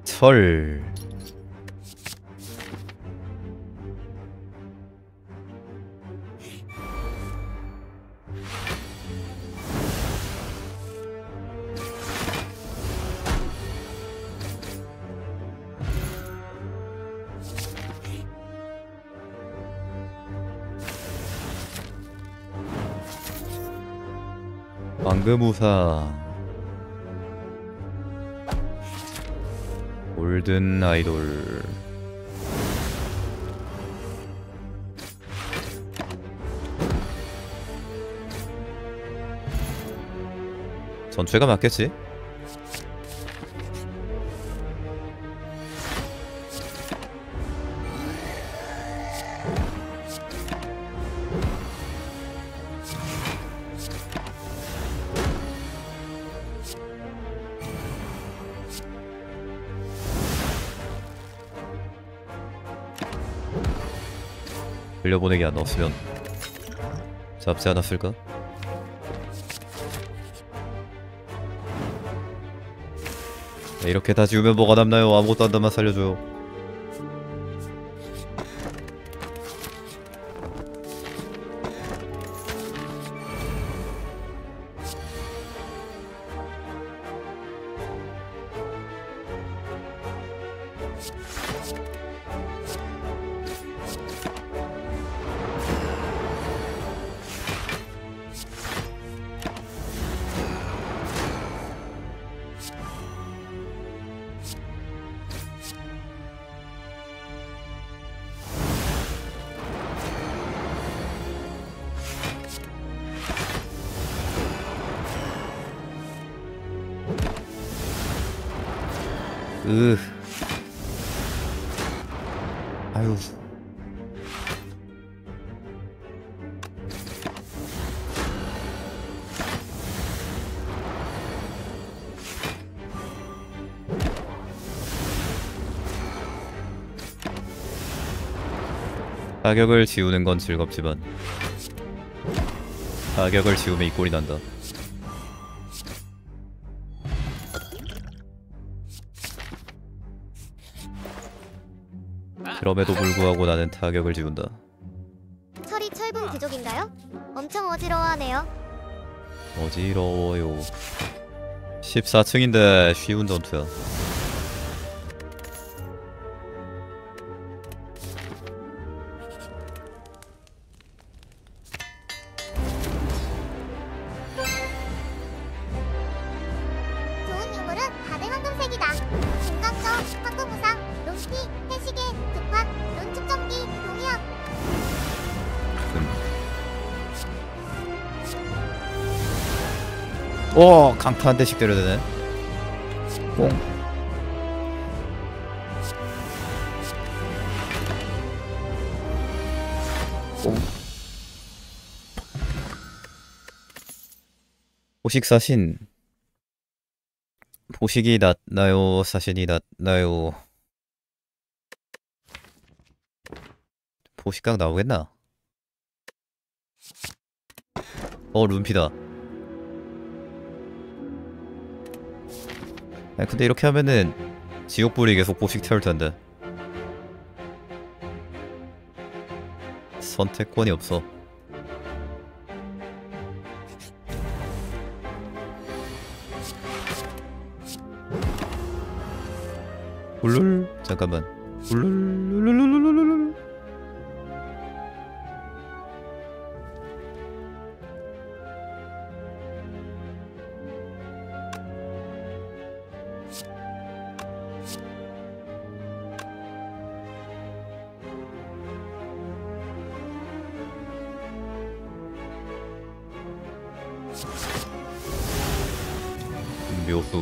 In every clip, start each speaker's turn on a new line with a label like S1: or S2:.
S1: 철. 방금우사. 골든 아이돌. 전체가 맞겠지? 돌려보내기 안 넣었으면 잡지 않았을까? 네, 이렇게 다 지우면 뭐가 남나요? 아무것도 안 남아. 살려줘요. 아유. 타격을 지우는 건 즐겁지만 타격을 지우면 이 꼴이 난다. 그럼에도 불구하고 나는 타격을 지운다.
S2: 철이 철분 귀족인가요? 엄청 어지러워하네요.
S1: 어지러워요. 14층인데 쉬운 전투야.
S2: 좋은 유물은 다들 황금색이다. 중간점, 황금우상, 론피, 해시계, 두판, 론축전기, 동의합.
S1: 오! 강타 한 대씩 때려야 되네. 뽕. 뽕. 포식사신. 포식이 낫나요? 사신이 낫나요? 포식각 나오겠나? 룬피다. 아니, 근데 이렇게 하면은 지옥불이 계속 포식 태울 텐데 선택권이 없어. 울룰. 잠깐만. 울룰룰룰룰룰룰룰. 묘수.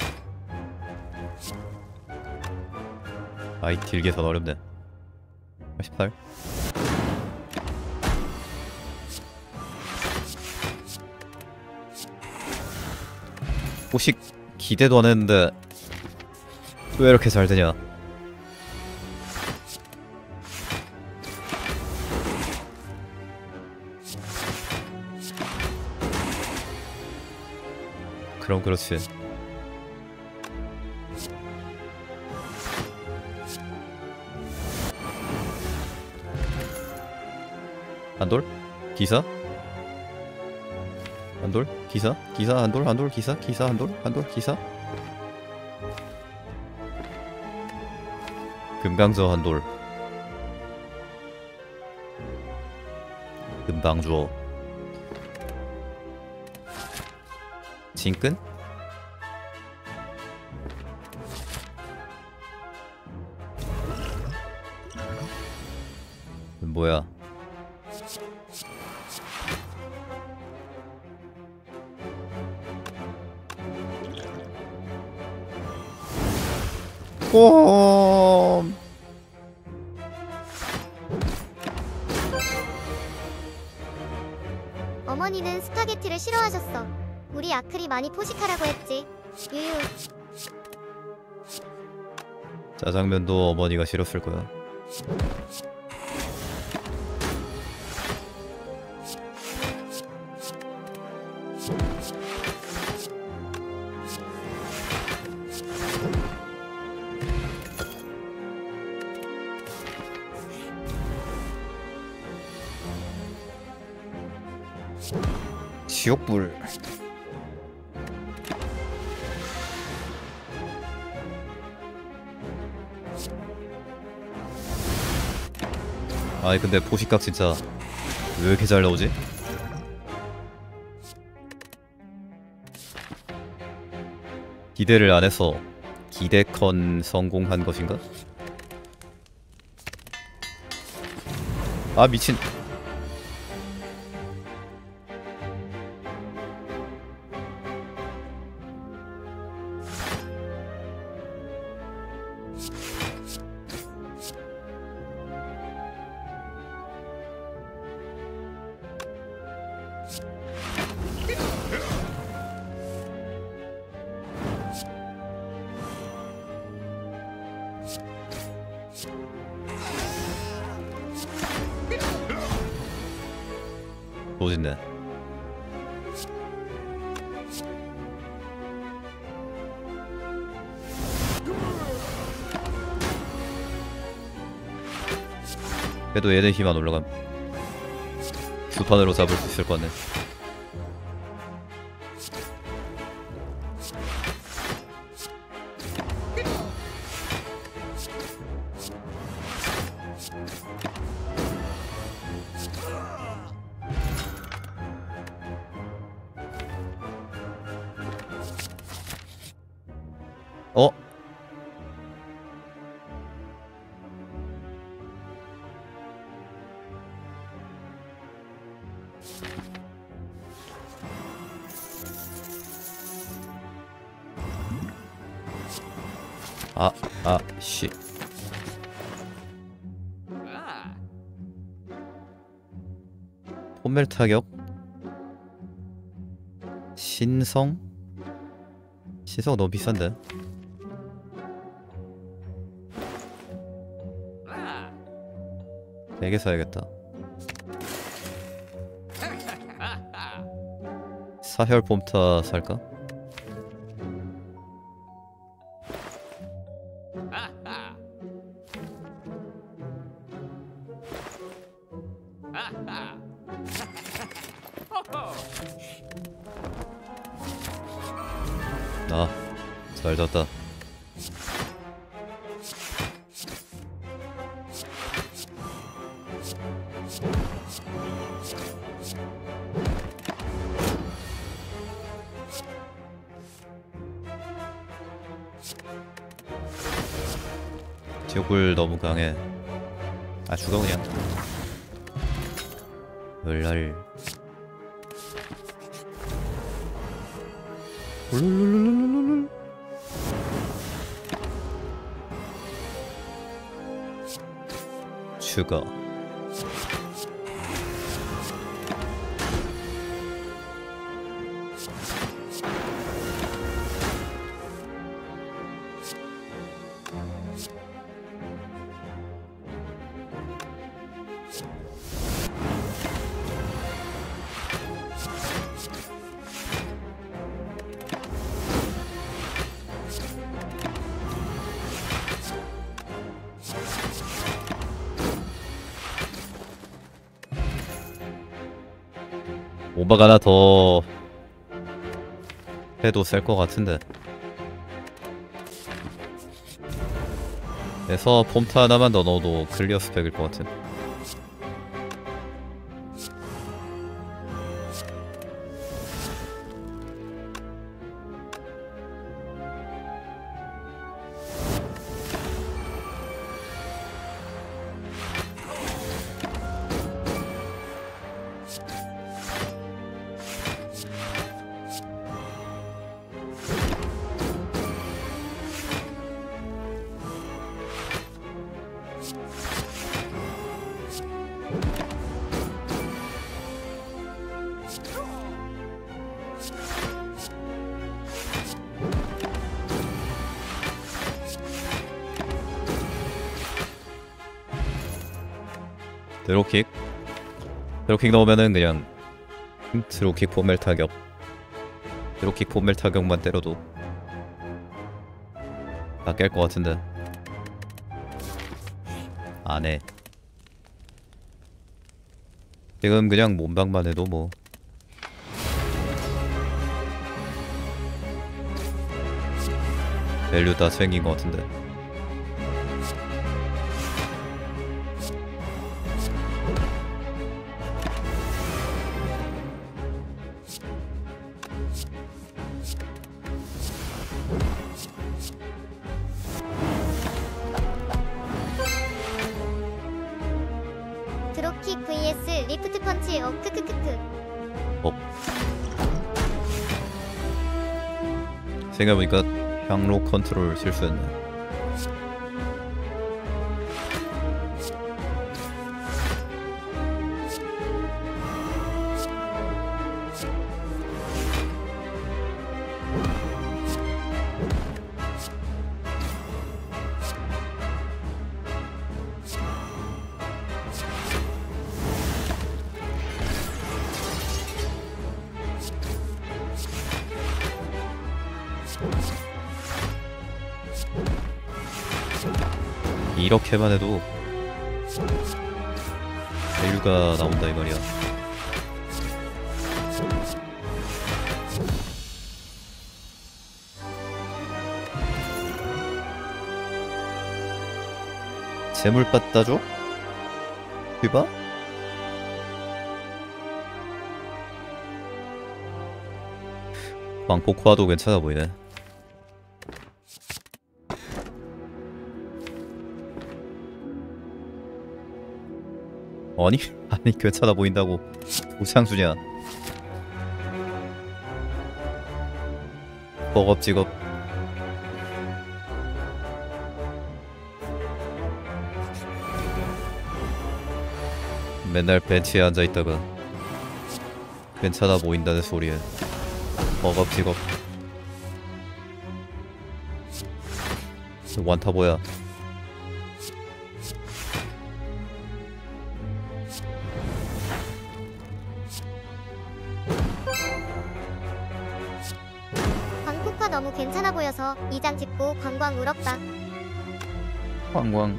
S1: 아이 딜게 더 어렵네. 88. 호식 기대도 안 했는데 왜 이렇게 잘 되냐? 그럼 그렇지. 한돌? 기사? 한돌? 기사? 기사 한돌? 한돌? 기사? 기사 한돌? 한돌? 기사? 금강저 한돌. 금방주어. 진끈? 뭐야? 오.
S2: 어머니는 스파게티를 싫어하셨어. 우리 아클이 많이 포식하라고 했지. 유유.
S1: 짜장면도 어머니가 싫었을 거야. 지옥불. 아이 근데 포식각 진짜 왜 이렇게 잘 나오지? 기대를 안 해서 기대컨 성공한 것인가? 아 미친. 도진네. 그래도 얘네 힘 안 올라감. 두 판으로 잡을 수 있을 것 같네. 어? 씨. 폼멜 타격? 신성? 신성 너무 비싼데? 네 개 사야겠다. 사혈 폼타 살까? 아, 잘 잤다. 지옥불 너무 강해. 아 죽어 그냥. 열날. 룰룰룰룰룰룰. 슈가. 오바가 하나 더 해도 셀 것 같은데. 그래서 폼트 하나만 더 넣어도 클리어 스펙일 것 같은. 드로킥 넣으면은 그냥 드로킥 포멜 타격, 드로킥 포멜 타격만 때려도 다 깰 것 같은데 안해. 지금 그냥 몸박만 해도 뭐 밸류 다 생긴 것 같은데.
S2: 드롭킥 vs 리프트 펀치 크크크크.
S1: 생각해보니까 향로 컨트롤 실수했네. 이렇게만 해도 밸류가 나온다 이 말이야. 재물 받다줘? 휘바? 광폭화도 괜찮아 보이네. 아니 괜찮아 보인다고 우상수냐. 버겁지겁. 맨날 벤치에 앉아있다가 괜찮아 보인다는 소리에 버겁지겁. 완타 뭐야.
S2: 광폭화 너무 괜찮아 보여서 2장 찍고 광광 울었다.
S1: 광광.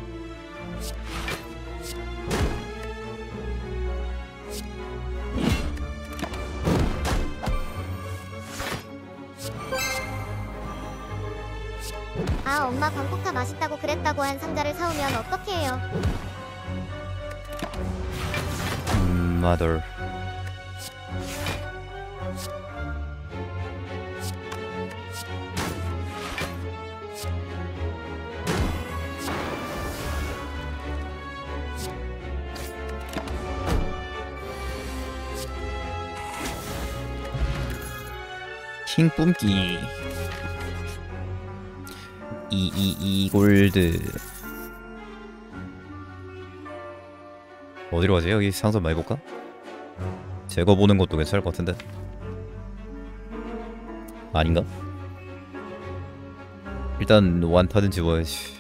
S2: 아 엄마 광폭화 맛있다고 그랬다고 한 상자를 사오면 어떻게 해요?
S1: mother. 킹 뿜기 222 골드. 어디로 가지? 여기 상점 많이 볼까? 제거 보는 것도 괜찮을 것 같은데. 아닌가? 일단 완타든 집어야지.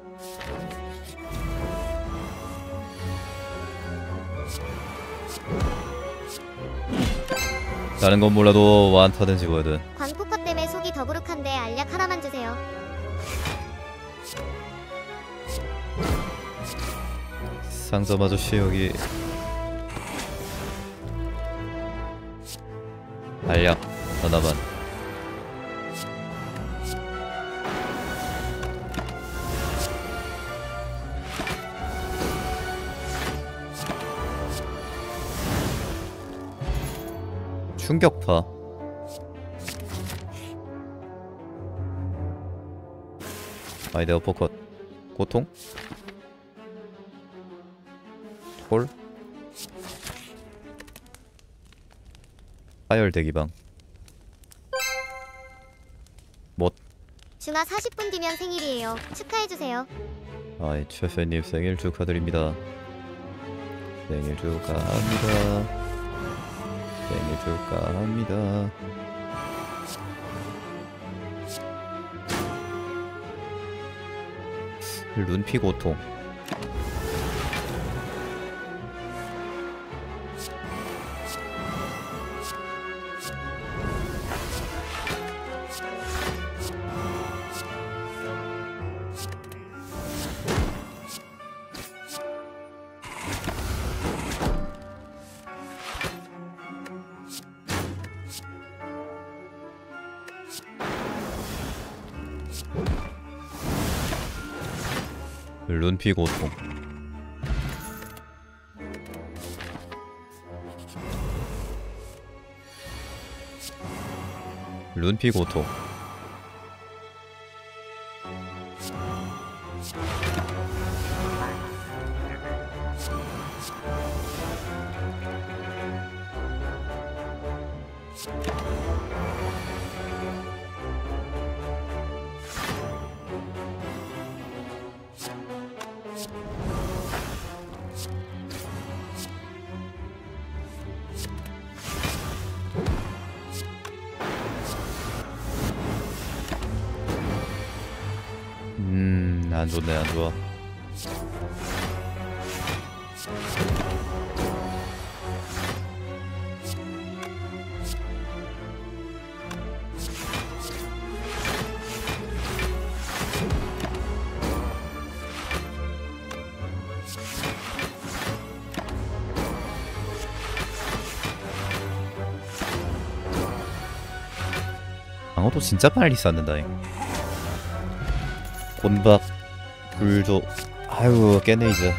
S1: 다른 건 몰라도 완타든 집어야 돼.
S2: 광폭파 때문에 속이 더부룩한데 알약 하나만 주세요.
S1: 상점 아저씨 여기 알약 하나만. 충격파. 아이데 어퍼컷. 고통? 홀? 하열 대기방. 뭐?
S2: 중아 40분 뒤면 생일이에요. 축하해주세요.
S1: 아이 최팬님 생일 축하드립니다. 생일 축하합니다. 생일 축하합니다. 눈피 고통. 눈피 고통. 눈피 고통. 안 좋네, 안 좋아. 방어도 진짜 빨리 쌓는다잉. 곤박 불조. 아유 깨네 이제.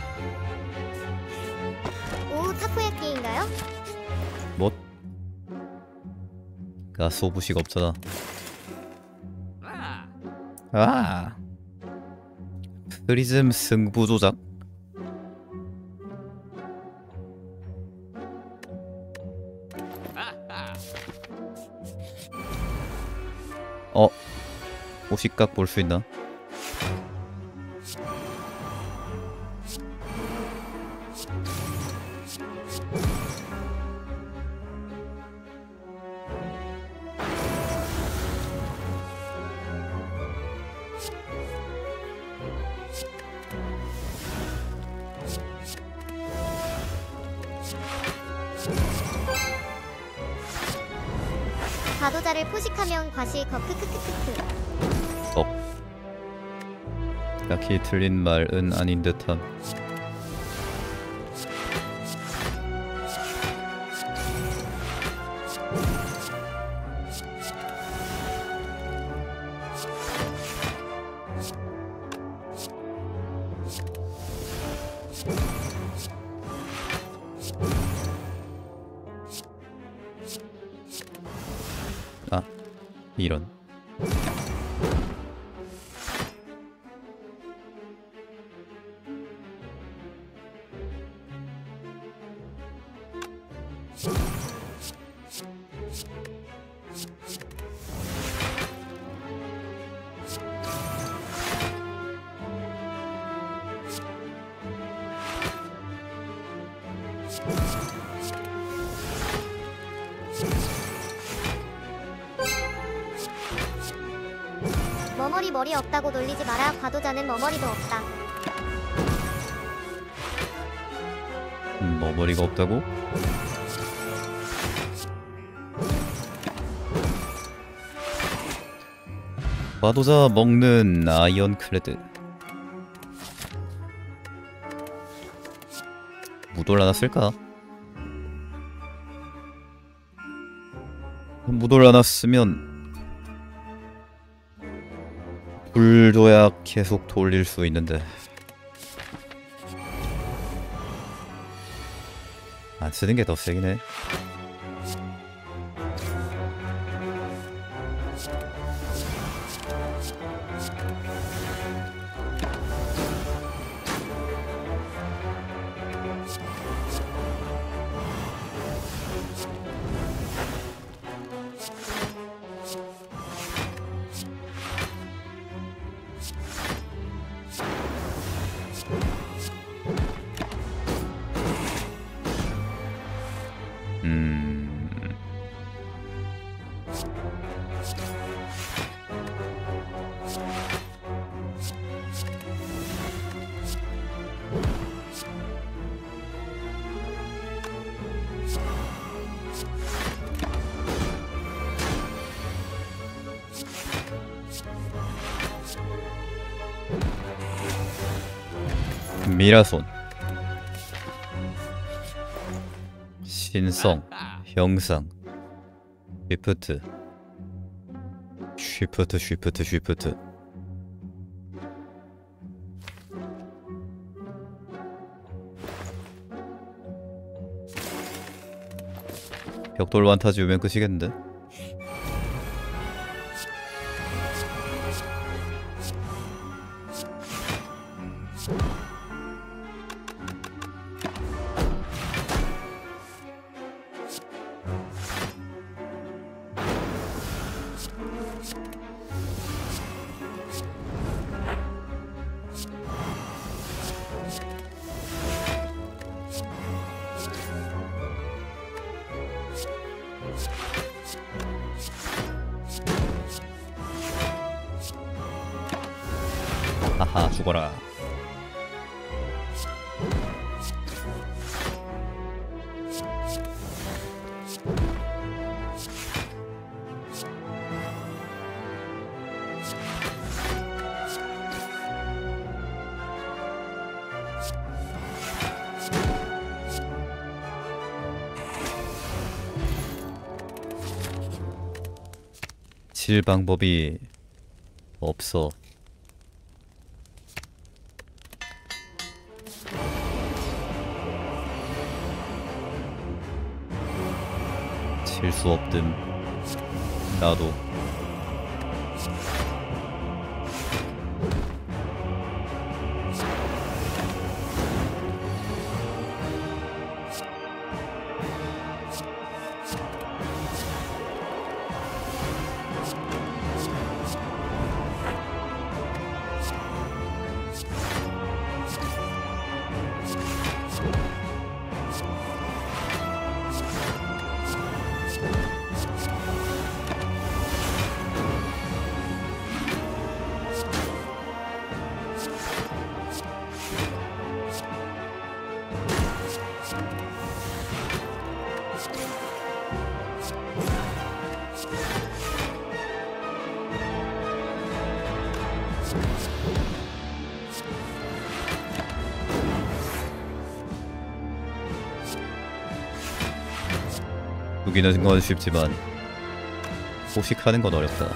S2: 오, 타코야끼인가요?
S1: 뭐? 가스 오브시가 없잖아. 아 프리즘 승부 조작. 오식각 볼 수 있나?
S2: 과도자를 포식하면 과시 크크크크크.
S1: 딱히 틀린 말은 아닌 듯함. 아, 이런.
S2: 머머리 머리 없다고 놀리지 마라. 과도자는 머머리도 없다.
S1: 머머리가 없다고? 과도자 먹는 아이언클레드. 묻어놨을까? 묻어놨으면 불줘야 계속 돌릴 수 있는데 안 쓰는 게 더 세긴 해. 미라손 신성 형상 쉬프트 벽돌 완타지 오면 끝이겠는데? 하하 죽어라. 칠 방법이 없어. 칠 수 없든 나도. 죽이는 건 쉽지만 포식하는 건 어렵다.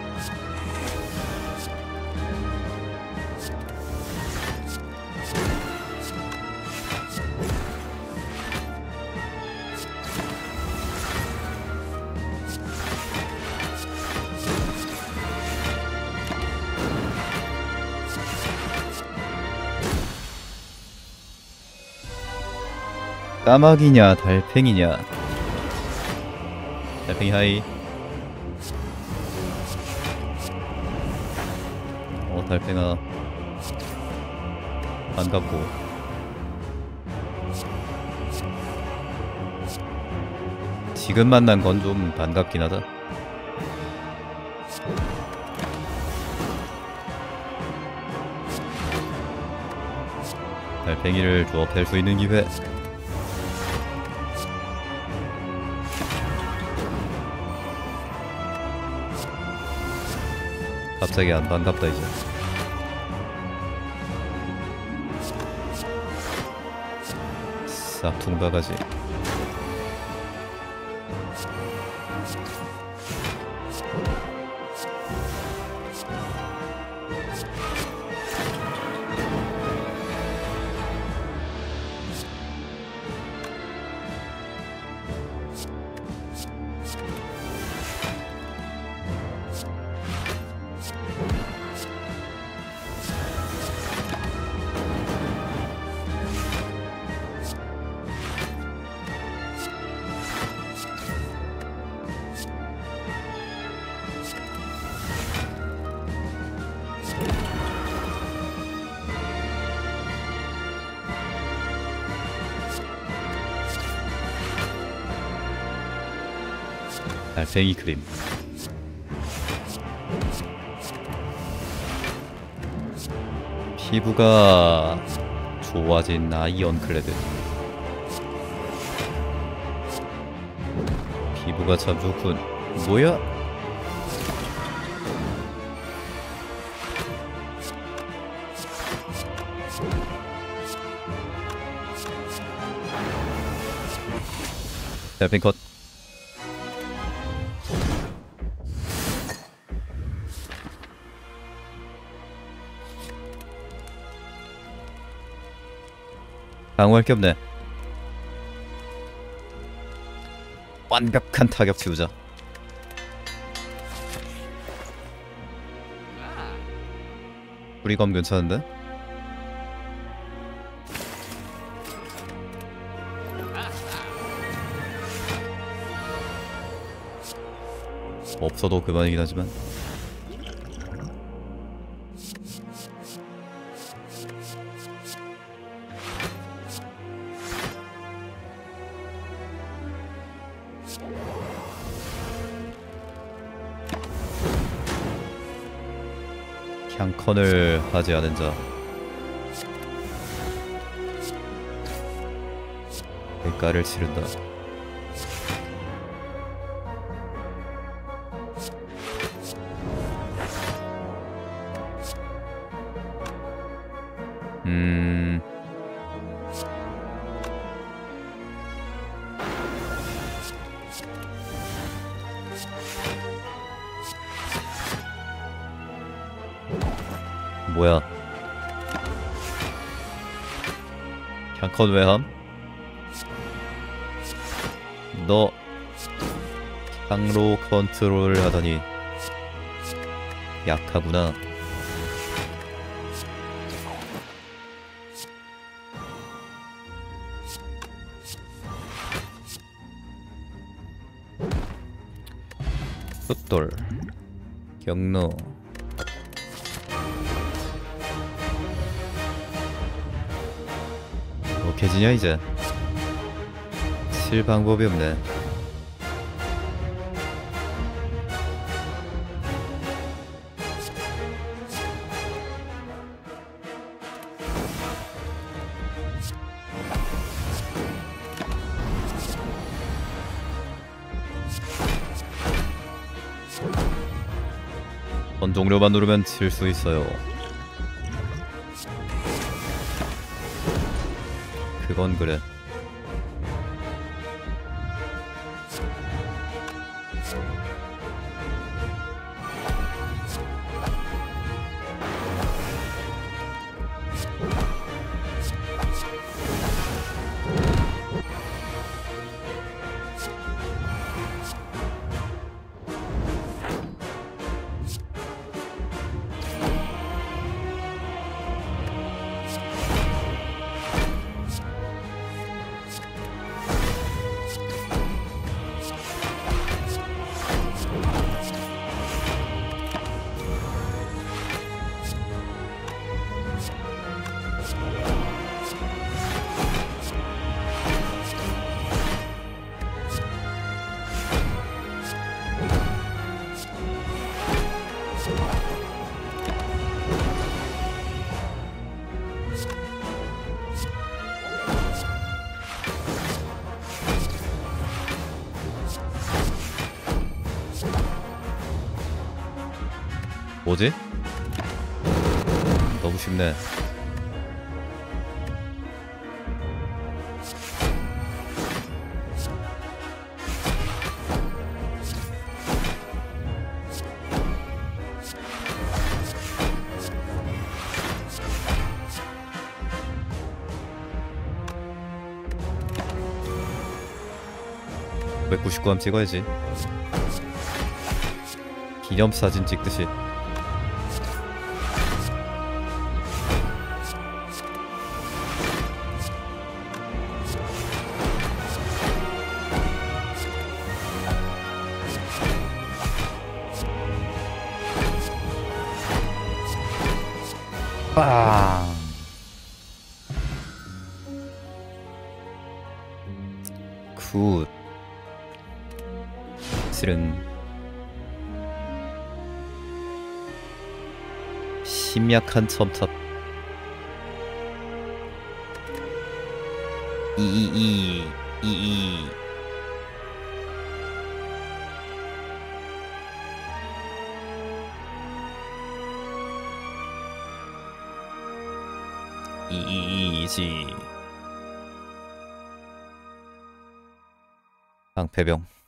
S1: 까마귀냐 달팽이냐. 달팽이 하이. 달팽아 반갑고. 지금 만난 건 좀 반갑긴 하다. 달팽이를 조업할 수 있는 기회. 갑자기 안 반갑다 이제. 싹퉁 바가지. 달팽이 크림. 피부가 좋아진 아이언클레드. 피부가 참 좋군. 뭐야? 달팽이 컷. 방어할 게 없네. 완벽한 타격 지우자. 뿌리검 괜찮은데? 없어도 그만이긴 하지만. 향컨을 하지 않은 자. 대가를 치른다. 뭐야? 향컨 외함? 너 향로 컨트롤을 하다니 약하구나. 숫돌 경로. 개지냐 이제. 칠 방법이 없네. 번 종료만 누르면 칠 수 있어요. 그건 그래. 뭐지? 너무 쉽네. 왜 99함 찍어야지. 기념사진 찍듯이. 빵. 굿. 실은 심약한 첨탑. 이이이 이이이지. 방패병.